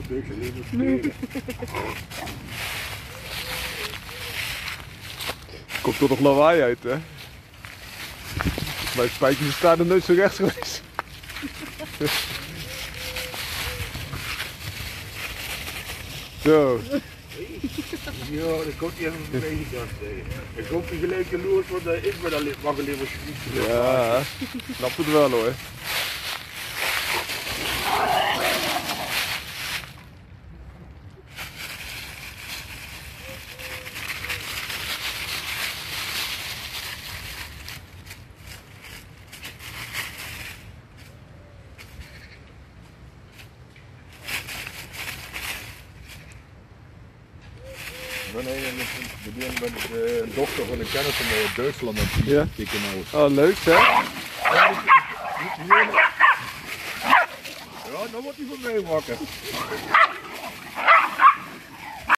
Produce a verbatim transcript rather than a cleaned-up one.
doet niks, alleen maar spelen. Komt toch nog lawaai uit, hè? Mijn spijtjes staan er nooit zo rechts geweest. Zo. Ja, dan komt hij even een beweging aan tegen. Dan komt hij gelijk de loers, want uh, ik ben alleen, mag alleen maar schieten. Ja, snap het wel hoor. Nee, we doen met de dochter van een kennis van mij uit Duitsland aan het Ja. kicken nou. Oh, leuk hè? Ja, dan wordt hij van mij wakker.